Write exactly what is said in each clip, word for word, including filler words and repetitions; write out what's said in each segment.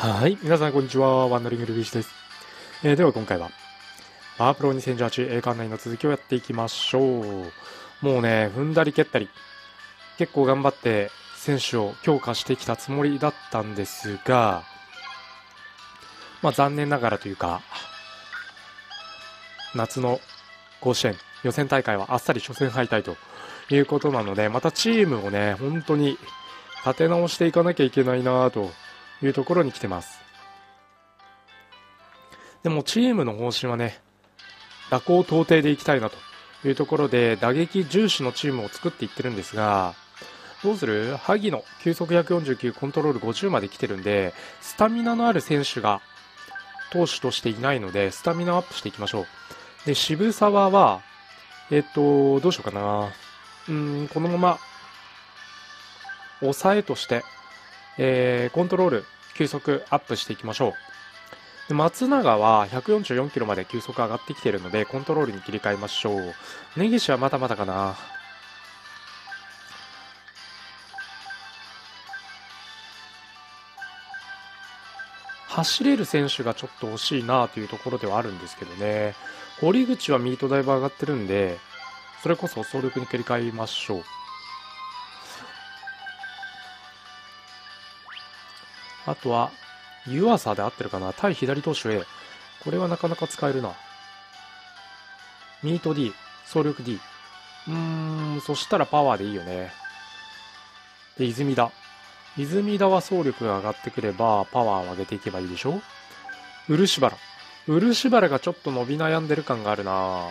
はい。皆さん、こんにちは。ワンダリングルビーチです。えー、では、今回は、パワープロにせんじゅうはち栄冠内の続きをやっていきましょう。もうね、踏んだり蹴ったり、結構頑張って選手を強化してきたつもりだったんですが、まあ、残念ながらというか、夏の甲子園、予選大会はあっさり初戦敗退ということなので、またチームをね、本当に立て直していかなきゃいけないなというところに来てます。でもチームの方針はね、打高到底でいきたいなというところで打撃重視のチームを作っていってるんですが、どうする？萩野球速ひゃくよんじゅうきゅう、コントロールごじゅうまで来てるんで、スタミナのある選手が投手としていないのでスタミナアップしていきましょう。で、渋沢はえっとどうしようかな。うーんこのまま抑えとして、えーコントロール球速アップしていきましょう。で、松永はひゃくよんじゅうよんキロまで球速上がってきているのでコントロールに切り替えましょう。根岸はまだまだかな。走れる選手がちょっと欲しいなというところではあるんですけどね。堀口はミートだいぶ上がってるんで、それこそ走力に切り替えましょう。あとは湯浅で合ってるかな。対左投手 A、 これはなかなか使えるな。ミート D、 走力 D、 うーんそしたらパワーでいいよね。で、泉田泉田は走力が上がってくればパワーを上げていけばいいでしょ。漆原漆原がちょっと伸び悩んでる感があるな。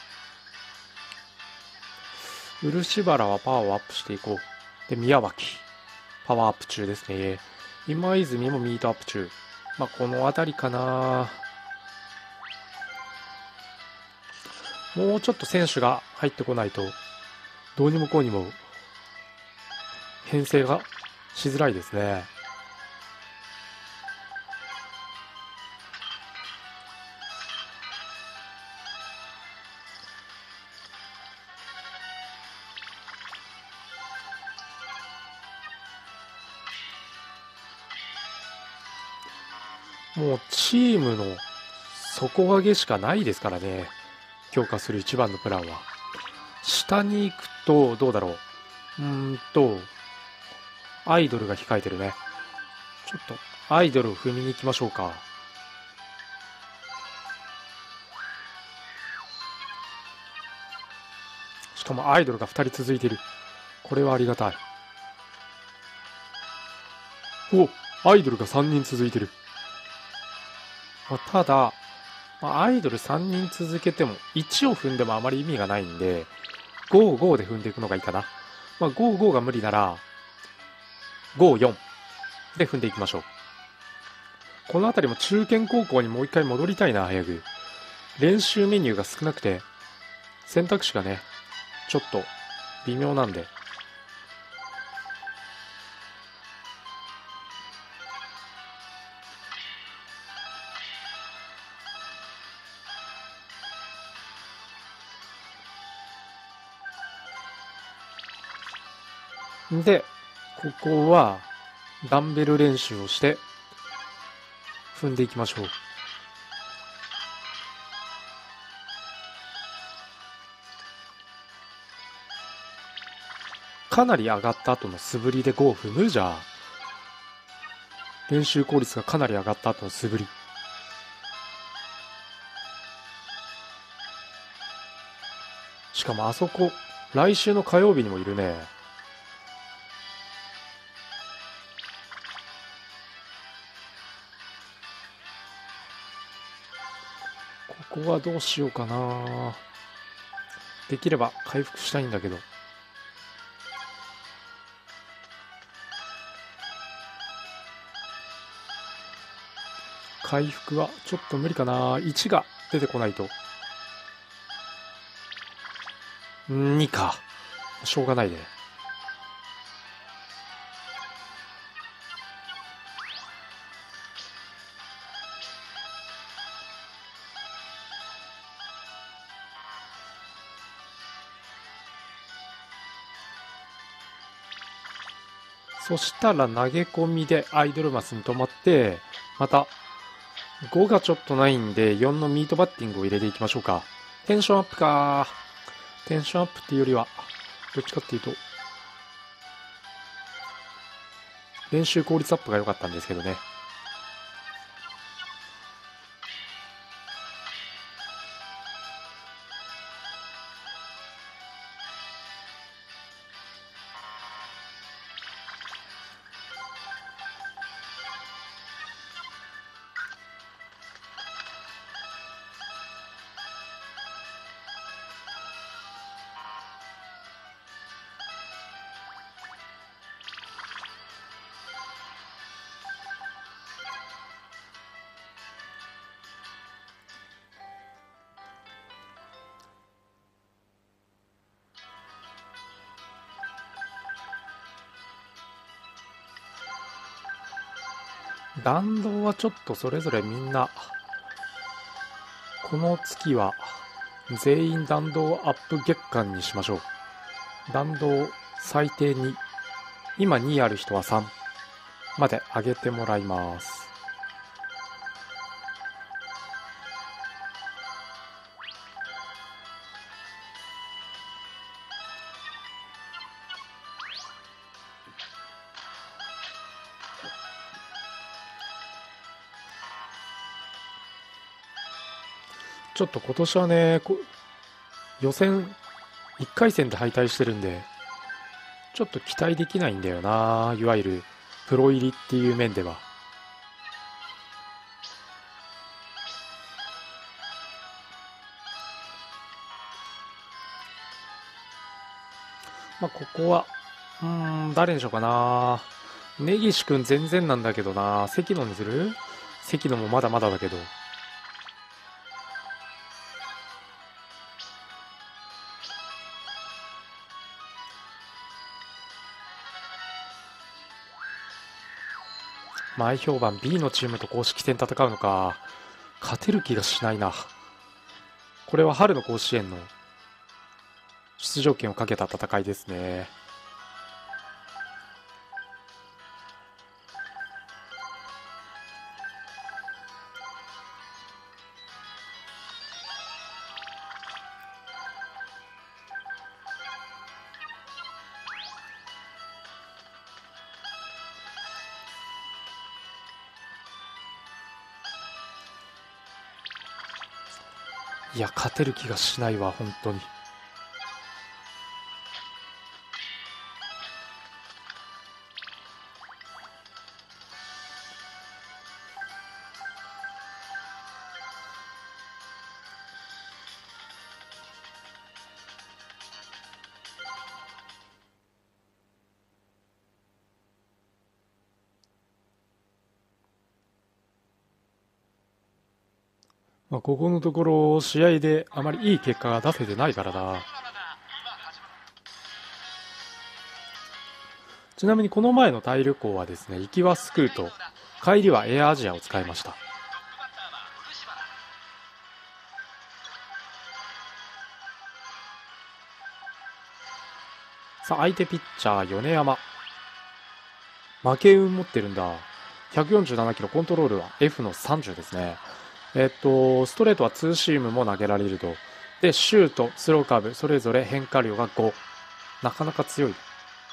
漆原はパワーをアップしていこう。で、宮脇パワーアップ中ですね。今泉もミートアップ中。まあ、この辺りかな。もうちょっと選手が入ってこないとどうにもこうにも編成がしづらいですね。もうチームの底上げしかないですからね。強化する一番のプランは。下に行くとどうだろう。うーんとアイドルが控えてるね。ちょっとアイドルを踏みに行きましょうか。しかもアイドルがふたり続いている。これはありがたい。お、アイドルがさんにん続いてる。まあ、ただ、まあ、アイドルさんにん続けてもいちを踏んでもあまり意味がないんで、ご、ごで踏んでいくのがいいかな。まあ、ご、ごが無理ならご、よんで踏んでいきましょう。この辺りも中堅高校にもう一回戻りたいな。早く練習メニューが少なくて選択肢がねちょっと微妙なんで、でここはダンベル練習をして踏んでいきましょう。かなり上がった後の素振りでごを踏む。じゃあ練習効率がかなり上がった後の素振り。しかもあそこ来週の火曜日にもいるね。ここはどうしようかな。できれば回復したいんだけど、回復はちょっと無理かな。いちが出てこないと。にか。しょうがないね。 そしたら投げ込みでアイドルマスに止まって、またごがちょっとないんでよんのミートバッティングを入れていきましょうか。テンションアップか。テンションアップっていうよりは、どっちかっていうと、練習効率アップが良かったんですけどね。弾道はちょっとそれぞれみんな、この月は全員弾道アップ月間にしましょう。弾道最低に、今にある人はさんまで上げてもらいます。ちょっと今年はね、予選いっかい戦で敗退してるんで、ちょっと期待できないんだよな、いわゆるプロ入りっていう面では。まあ、ここは、うーん、誰にしようかな。根岸くん全然なんだけどな。関野にする？関野もまだまだだけど。前評判 B のチームと公式戦戦うのか。勝てる気がしないな。これは春の甲子園の出場権をかけた戦いですね。いや、勝てる気がしないわ、本当に。まあ、ここのところ、試合であまりいい結果が出せてないからな。ちなみにこの前のタイ旅行はですね、行きはスクート、帰りはエアアジアを使いました。さあ、相手ピッチャー、米山。負け運持ってるんだ。ひゃくよんじゅうななキロ、コントロールは エフ のさんじゅうですね。えっと、ストレートはツーシームも投げられると。で、シュート、スローカーブ、それぞれ変化量がご。なかなか強い。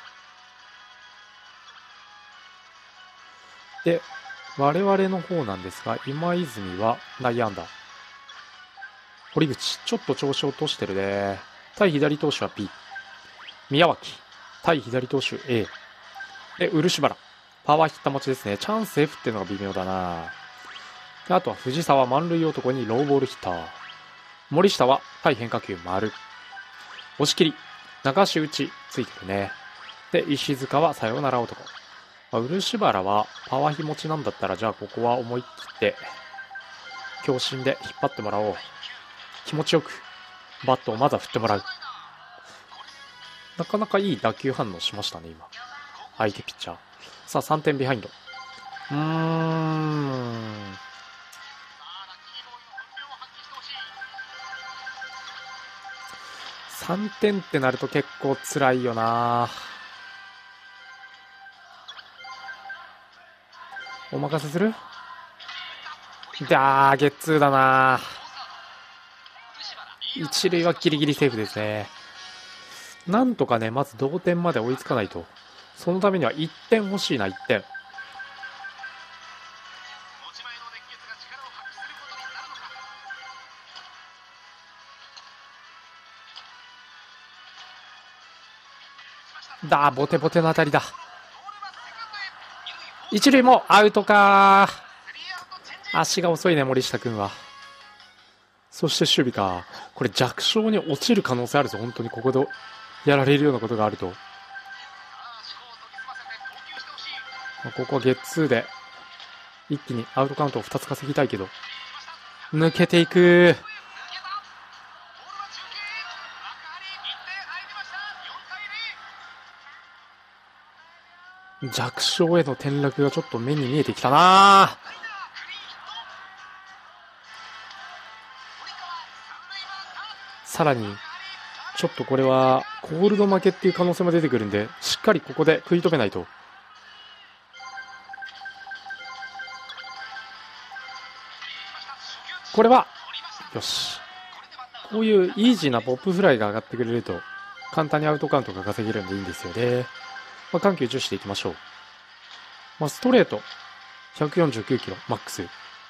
で、我々の方なんですが、今泉は内野安打。堀口、ちょっと調子を落としてるね。対左投手は B。宮脇、対左投手 A。で、漆原、パワーヒッター持ちですね。チャンス F っていうのが微妙だな。あとは藤沢、満塁男にローボールヒッター。森下は対変化球丸。押し切り、流し打ちついてるね。で、石塚はサヨナラ男。まあ、漆原はパワー日持ちなんだったら、じゃあここは思い切って強振で引っ張ってもらおう。気持ちよくバットをまずは振ってもらう。なかなかいい打球反応しましたね、今。相手ピッチャー。さあ、さんてんビハインド。うーん。さんてんってなると結構辛いよな。 お任せする。だー、ゲッツーだな。一塁はギリギリセーフですね。なんとかね、まず同点まで追いつかないと。そのためにはいってん欲しいな、いってん。だー、ボテボテの当たりだ。一塁もアウトか。足が遅いね、森下君は。そして守備か。これ弱小に落ちる可能性あるぞ、本当にここでやられるようなことがあると。ここはゲッツーで一気にアウトカウントをふたつ稼ぎたいけど、抜けていく。弱小への転落がちょっと目に見えてきたな。さらにちょっとこれはコールド負けっていう可能性も出てくるんで、しっかりここで食い止めないと。これはよし。こういうイージーなポップフライが上がってくれると簡単にアウトカウントが稼げるんでいいんですよね。まあ、緩急重視でいきましょう。まあ、ストレートひゃくよんじゅうきゅうキロマックス。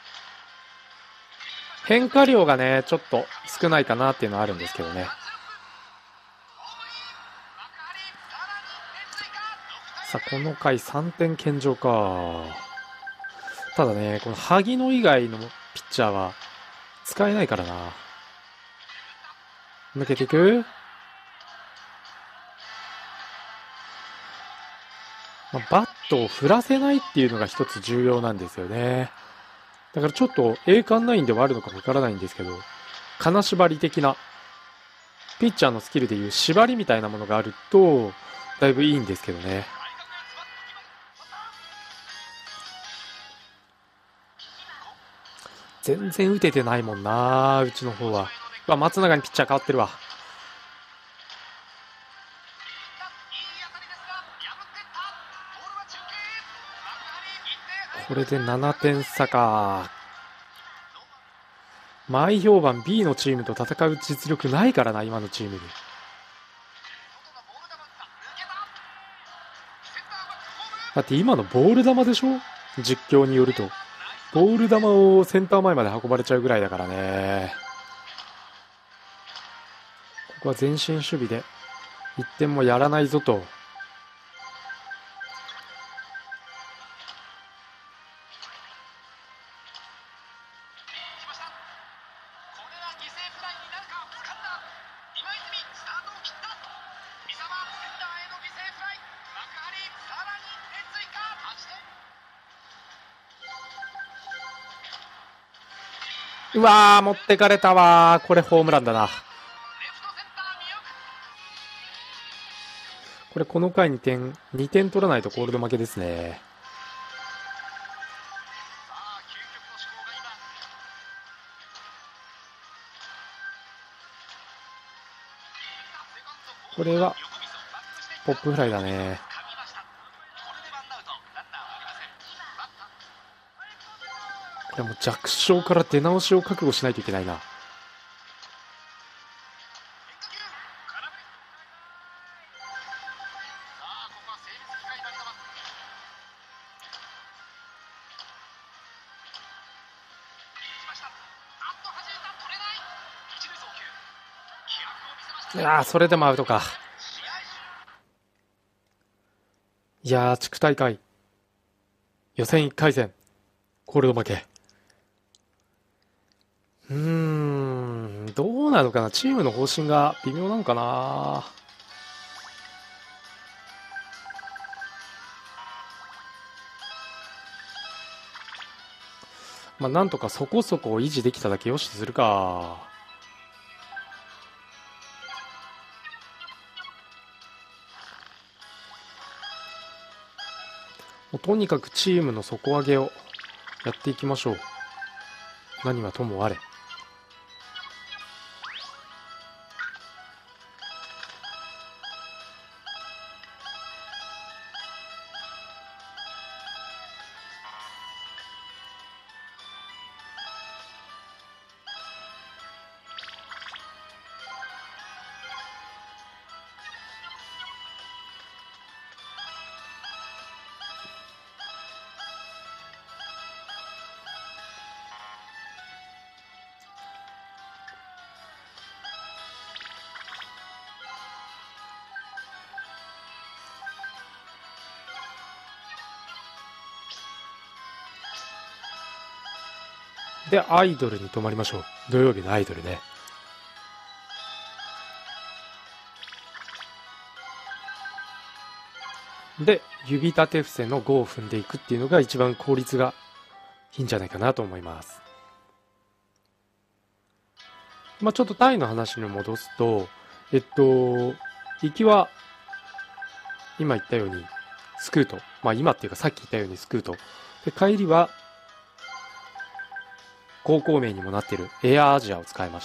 変化量がねちょっと少ないかなっていうのはあるんですけどね。さあこの回さんてん献上か。ただねこの萩野以外のピッチャーは使えないからな。抜けていく。まあ、バットを振らせないっていうのが一つ重要なんですよね。だからちょっと栄冠ナインではあるのかわからないんですけど、金縛り的なピッチャーのスキルでいう縛りみたいなものがあるとだいぶいいんですけどね。全然打ててないもんな、うちの方は。うわ、松永にピッチャー変わってるわ。これでななてん差か。前評判 B のチームと戦う実力ないからな、今のチームに。だって今のボール球でしょ、実況によると。ボール球をセンター前まで運ばれちゃうぐらいだからね。ここは前進守備でいってんもやらないぞと。うわー、持ってかれたわー。これホームランだな。これこの回にてんにてん取らないとコールド負けですね。これはポップフライだね。これもう弱小から出直しを覚悟しないといけないな。いやー、それでもアウトか。いやー、地区大会予選いっかい戦コールド負け。うーん、どうなのかな。チームの方針が微妙なのかな。まあなんとかそこそこ維持できただけよしとするか。もうとにかくチームの底上げをやっていきましょう。何はともあれ。 で、アイドルに止まりましょう。土曜日のアイドルね。で、指立て伏せのごを踏んでいくっていうのが一番効率がいいんじゃないかなと思います。まあちょっとタイの話に戻すと、えっと、行きは、今言ったように、スクート。まあ今っていうかさっき言ったようにスクート。で、帰りは、高校名にもなっているエアアジアを使いました。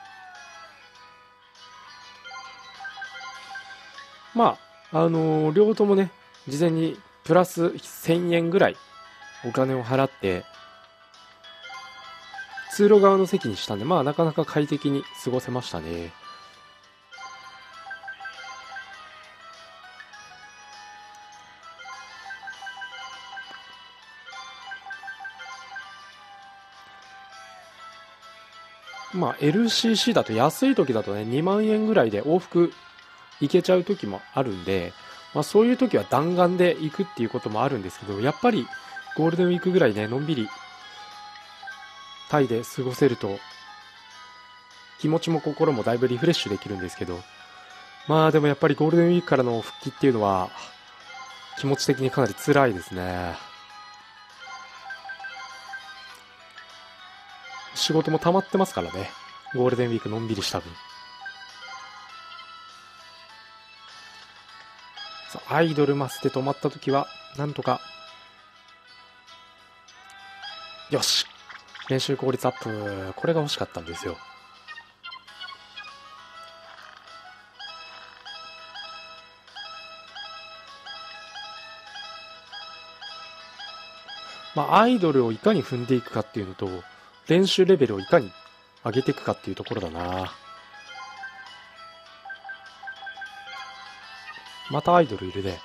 まあ、あのー両方ともね、事前にプラスせんえんぐらいお金を払って、通路側の席にしたんで、まあなかなか快適に過ごせましたね。まあ エルシーシー だと安い時だとね、にまんえんぐらいで往復行けちゃう時もあるんで、まあそういう時は弾丸で行くっていうこともあるんですけど、やっぱりゴールデンウィークぐらいね、のんびりタイで過ごせると、気持ちも心もだいぶリフレッシュできるんですけど、まあでもやっぱりゴールデンウィークからの復帰っていうのは、気持ち的にかなり辛いですね。仕事も溜まってますからね。ゴールデンウィークのんびりした分。アイドルマスで止まった時は、なんとか、よし練習効率アップ。これが欲しかったんですよ。まあ、アイドルをいかに踏んでいくかっていうのと、練習レベルをいかに上げていくかっていうところだな。またアイドルいるね。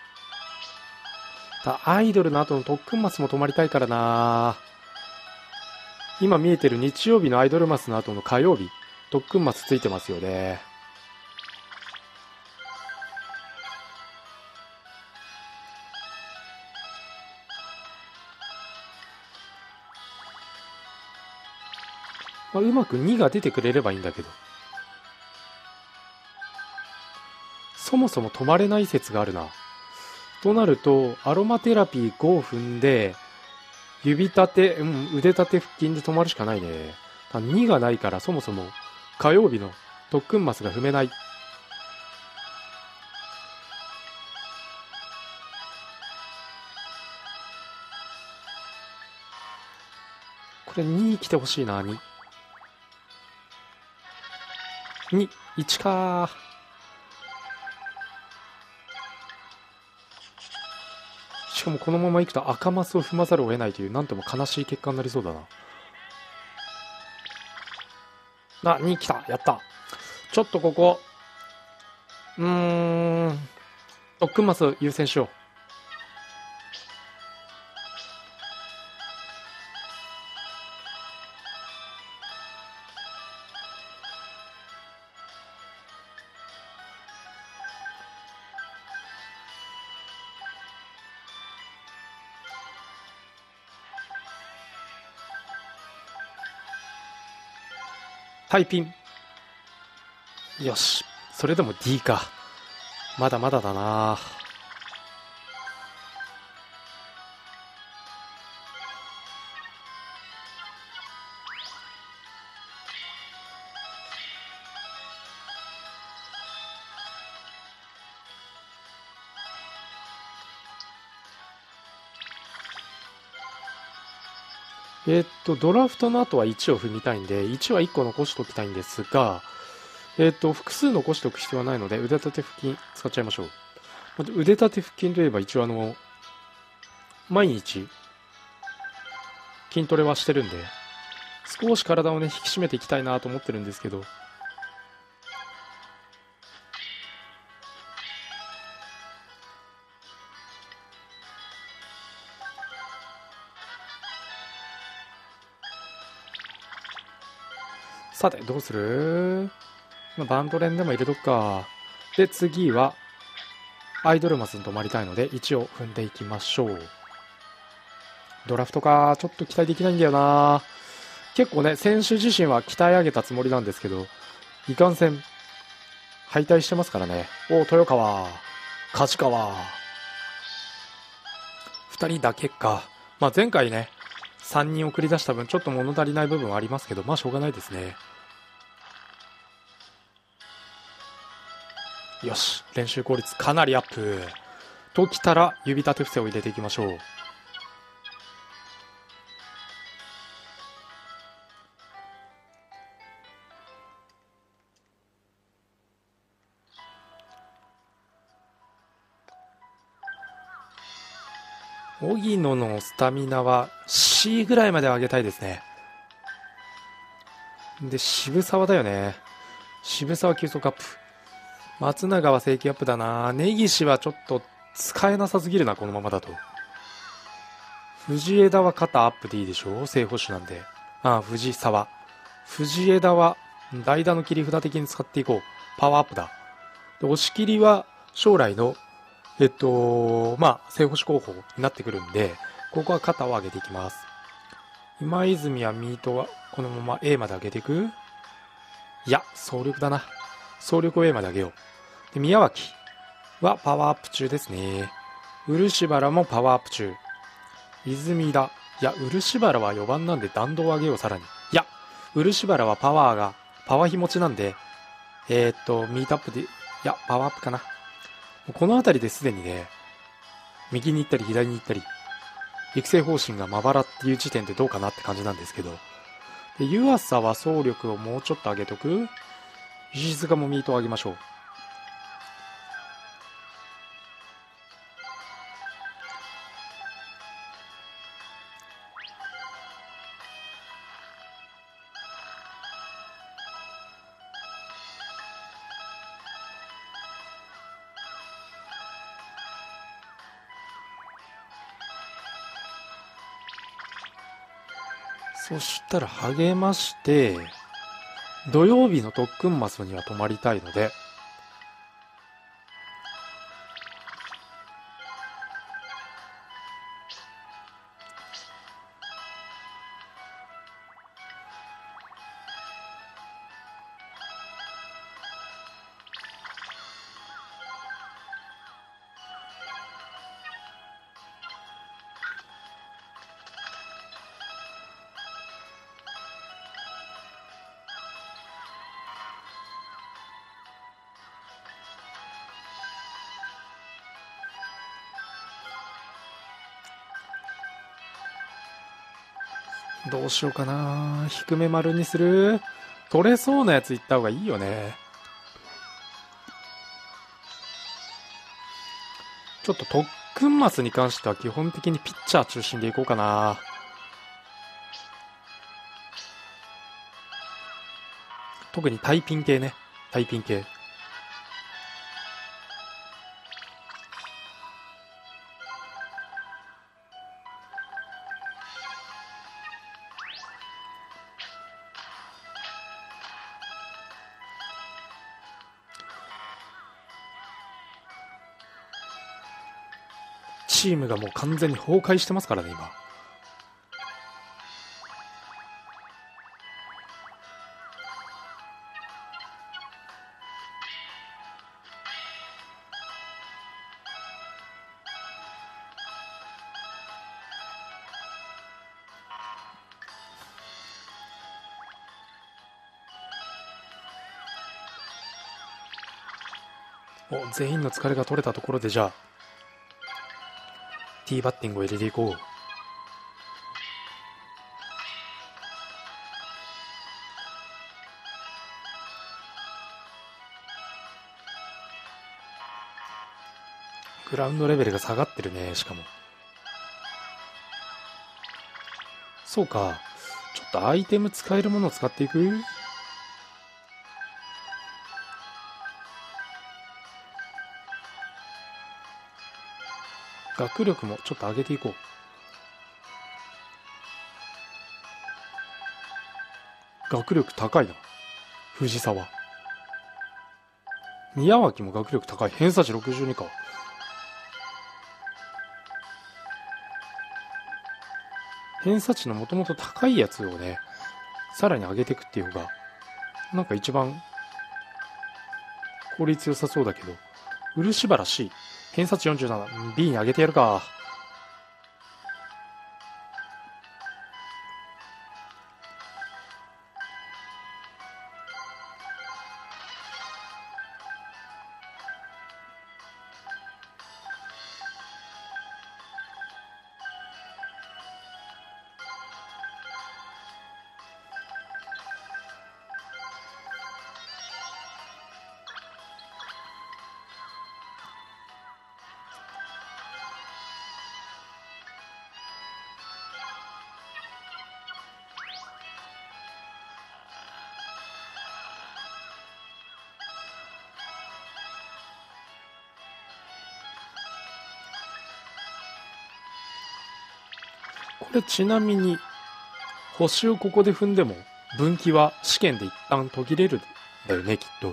だアイドルの後の特訓マスも止まりたいからな。今見えてる日曜日のアイドルマスの後の火曜日、特訓マスついてますよね。まあ、うまくにが出てくれればいいんだけど。そもそも止まれない説があるな。となると、アロマテラピーごを踏んで、指立て、うん、腕立て腹筋で止まるしかないね。にがないからそもそも火曜日の特訓マスが踏めない。これに来てほしいな、に。に、いちかー。しかもこのまま行くと赤マスを踏まざるを得ないという、なんとも悲しい結果になりそうだな。あ、に来た。やった。ちょっとここ、うーん、特訓マス優先しよう。タイピン。よし。それでも D か。まだまだだな。えーっと、ドラフトの後はいちを踏みたいんで、いちはいっこ残しておきたいんですが、えーっと、複数残しておく必要はないので、腕立て腹筋使っちゃいましょう。腕立て腹筋といえば一応あの、毎日筋トレはしてるんで、少し体をね、引き締めていきたいなと思ってるんですけど、さて、どうする？まあ、バンド連でも入れとくか。で、次は、アイドルマスに止まりたいので、いちを踏んでいきましょう。ドラフトか、ちょっと期待できないんだよな。 結構ね、選手自身は鍛え上げたつもりなんですけど、いかんせん、敗退してますからね。お、豊川、梶川。ふたりだけか。まあ前回ね、さんにん送り出した分、ちょっと物足りない部分はありますけど、まあしょうがないですね。よし、練習効率かなりアップ。ときたら、指立て伏せを入れていきましょう。荻野のスタミナは C ぐらいまで上げたいですね。で、渋沢だよね。渋沢急速アップ。松永は正規アップだな。根岸はちょっと使えなさすぎるな、このままだと。藤枝は肩アップでいいでしょう、正捕手なんで。ああ、藤沢。藤枝は代打の切り札的に使っていこう。パワーアップだ。で、押し切りは将来のえっと、まあ、正捕手候補になってくるんで、ここは肩を上げていきます。今泉はミートはこのまま A まで上げていく？いや、総力だな。総力を A まで上げよう。で、宮脇はパワーアップ中ですね。漆原もパワーアップ中。泉田。いや、漆原はよばんなんで弾道を上げよう、さらに。いや、漆原はパワーが、パワー日持ちなんで、えー、っと、ミートアップで、いや、パワーアップかな。この辺りですでにね、右に行ったり左に行ったり、育成方針がまばらっていう時点でどうかなって感じなんですけど、で湯浅は走力をもうちょっと上げとく。石塚もミートを上げましょう。そしたら励まして、土曜日の特訓マスには泊まりたいので、どうしようかな。低め丸にする？取れそうなやついった方がいいよね。ちょっと特訓マスに関しては基本的にピッチャー中心でいこうかな。特にタイピン系ね。タイピン系。チームがもう完全に崩壊してますからね、今。お、全員の疲れが取れたところで、じゃあティーバッティングを入れていこう。グラウンドレベルが下がってるね。しかもそうか。ちょっとアイテム使えるものを使っていく。学力もちょっと上げていこう。学力高いな、藤沢。宮脇も学力高い。偏差値ろくじゅうにか。偏差値のもともと高いやつをね、 さらに上げていくっていう方がなんか一番効率良さそうだけど、漆原 C 偏差値 よんじゅうなな、 B に上げてやるか。これちなみに星をここで踏んでも分岐は試験で一旦途切れるんだよね、きっと。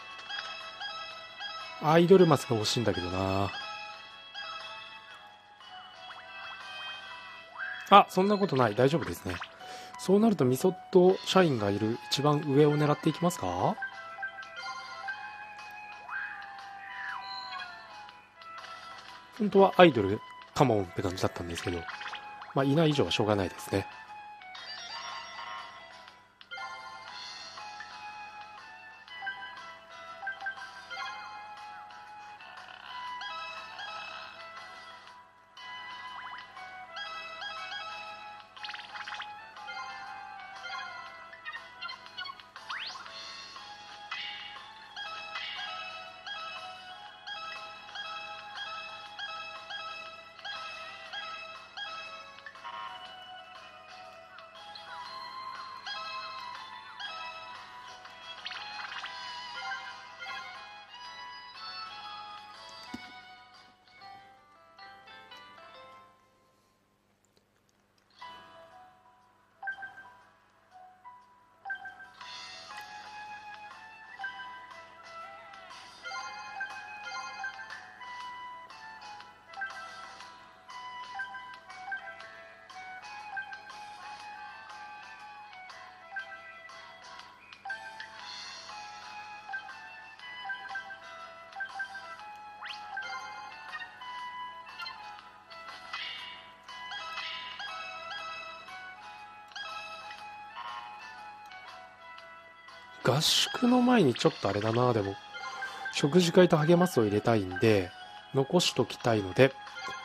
アイドルマスが欲しいんだけどな。あ、そんなことない。大丈夫ですね。そうなるとミソット社員がいる一番上を狙っていきますか。本当はアイドルカモンって感じだったんですけど、まあいない以上はしょうがないですね。合宿の前にちょっとあれだな。でも食事会と励ますを入れたいんで残しときたいので、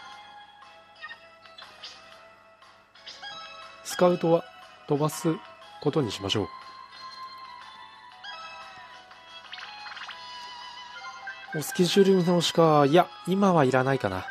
スカウトは飛ばすことにしましょう。おスケジュール見直しか。いや今はいらないかな。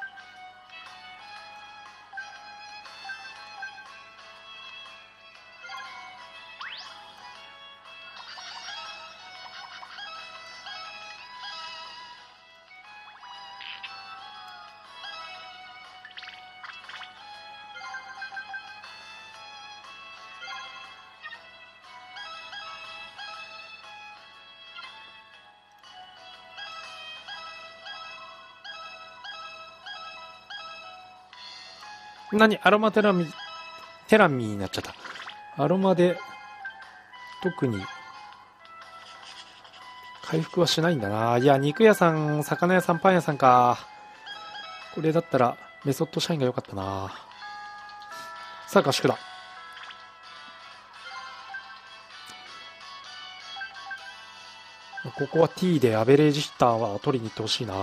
何アロマテラミテラミになっちゃった。アロマで特に回復はしないんだな。いや肉屋さん、魚屋さん、パン屋さんか。これだったらメソッド社員が良かったな。さあ合宿だ。ここは T でアベレージヒッターは取りに行ってほしいな。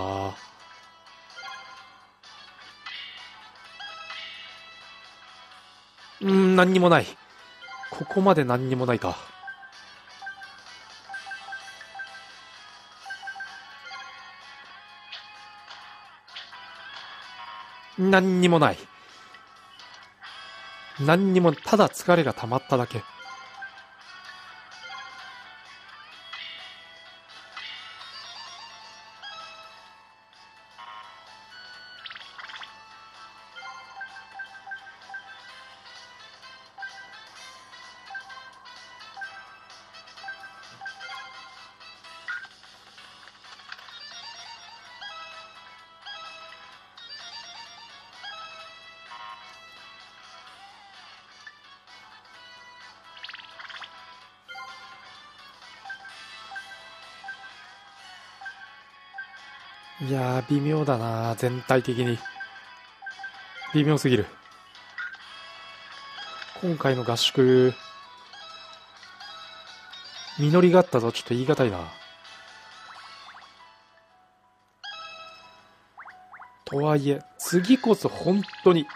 うーん、何にもない。ここまで何にもないか。何にもない。何にも、ただ疲れが溜まっただけ。 いやー、微妙だな、全体的に。微妙すぎる。今回の合宿、実りがあったとちょっと言い難いな。とはいえ、次こそ本当に、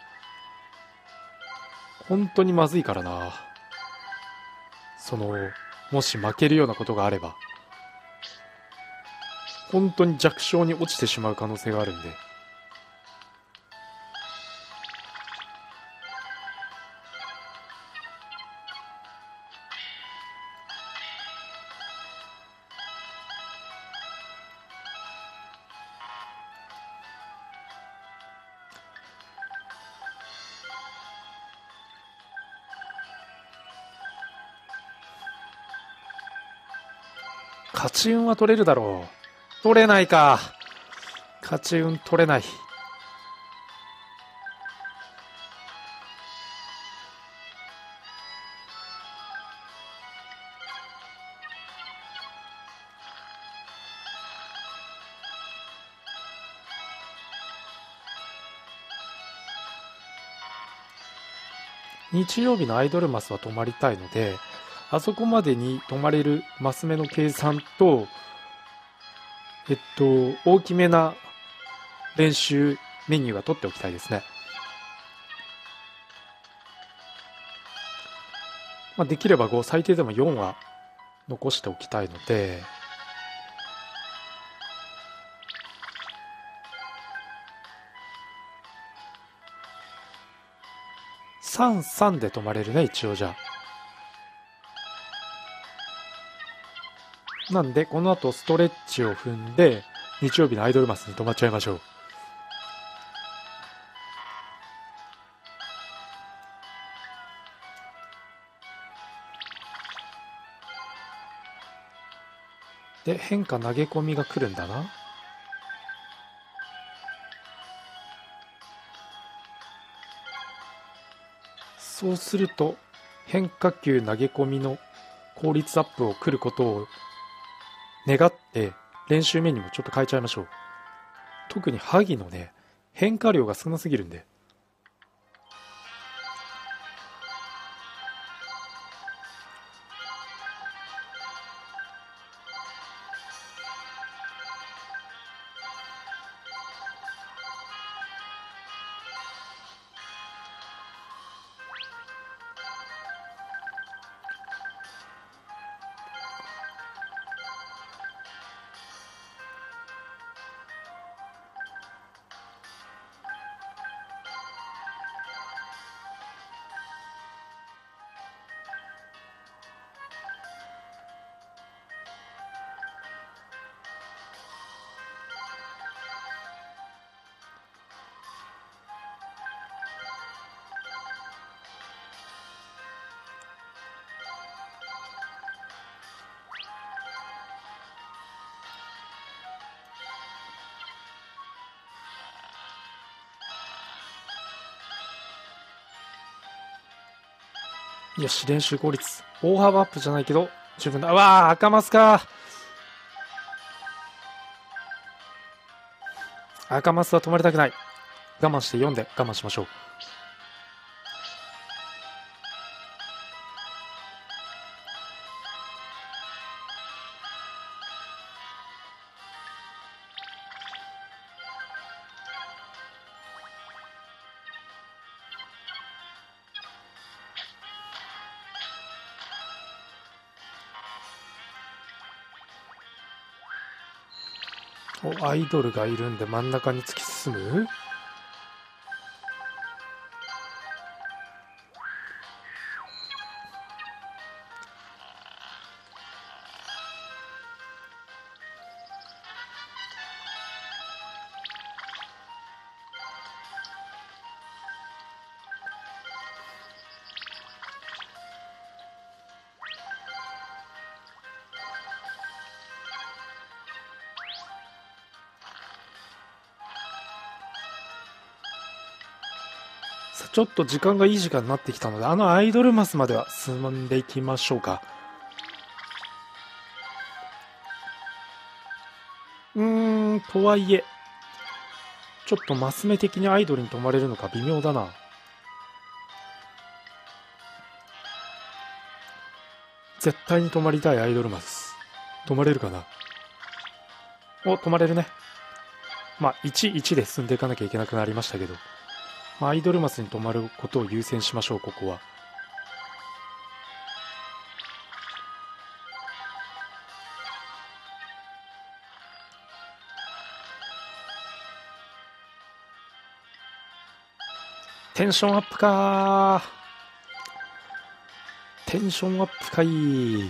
本当にまずいからな。その、もし負けるようなことがあれば、本当に弱小に落ちてしまう可能性があるんで。勝ち運は取れるだろう。取れないか。勝ち運取れない。日曜日のアイドルマスは泊まりたいので、あそこまでに泊まれるマス目の計算と、えっと、大きめな練習メニューは取っておきたいですね。まあ、できればご、最低でもよんは残しておきたいので、さん、さんで泊まれるね、一応じゃあ。なんで、この後ストレッチを踏んで、日曜日のアイドルマスに泊まっちゃいましょう。で、変化投げ込みが来るんだな。そうすると、変化球投げ込みの効率アップを来ることを願って、練習メニューもちょっと変えちゃいましょう。特に萩のね、変化量が少なすぎるんで。よし、練習効率。大幅アップじゃないけど、十分だ。うわー、赤マスか。赤マスは止まりたくない。我慢してよんで我慢しましょう。お、アイドルがいるんで真ん中に突き進む。ちょっと時間がいい時間になってきたので、あのアイドルマスまでは進んでいきましょうか。うーんとはいえ、ちょっとマス目的にアイドルに泊まれるのか微妙だな。絶対に泊まりたいアイドルマス。泊まれるかな。お、泊まれるね。まあ、いちいちで進んでいかなきゃいけなくなりましたけど、まあ、アイドルマスに泊まることを優先しましょう、ここは。テンションアップかー。テンションアップかい。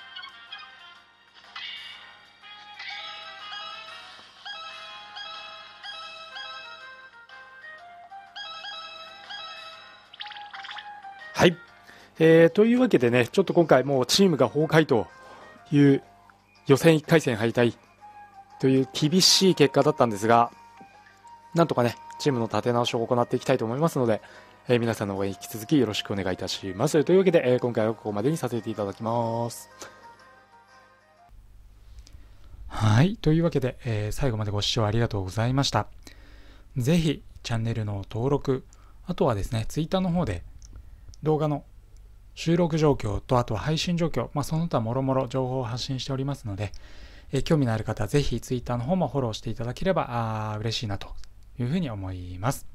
はい、えー、というわけでね、ちょっと今回もうチームが崩壊という予選いっかい戦敗退という厳しい結果だったんですが、なんとかねチームの立て直しを行っていきたいと思いますので、えー、皆さんの応援引き続きよろしくお願いいたします。というわけで、えー、今回はここまでにさせていただきます。はい、というわけで、えー、最後までご視聴ありがとうございました。ぜひチャンネルの登録、あとはですね、ツイッターの方で動画の収録状況と、あとは配信状況、まあ、その他もろもろ情報を発信しておりますので、えー、興味のある方はぜひツイッターの方もフォローしていただければあ嬉しいなというふうに思います。